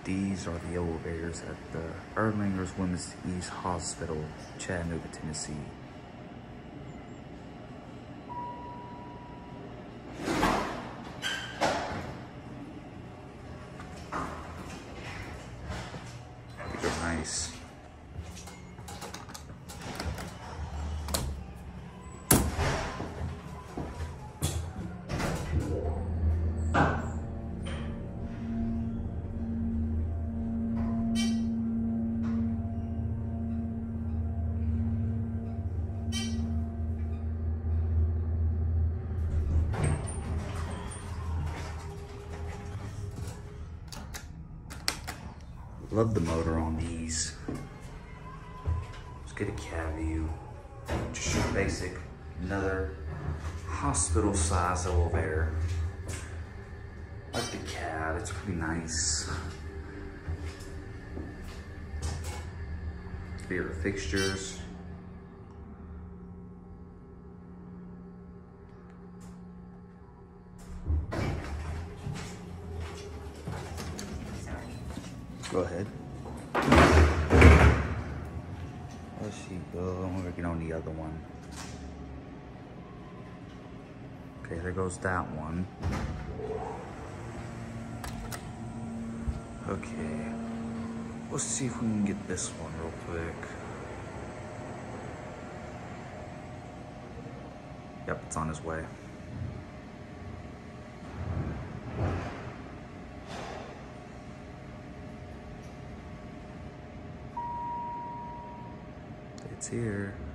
These are the elevators at the Erlangers Women's East Hospital, Chattanooga, Tennessee. These are nice. Love the motor on these. Let's get a cab view. Just your basic, another hospital size elevator. Like the cab, it's pretty nice. Favorite fixtures. Go ahead. There she go. I'm working on the other one. Okay, there goes that one. Okay. Let's see if we can get this one real quick. Yep, it's on his way. It's here.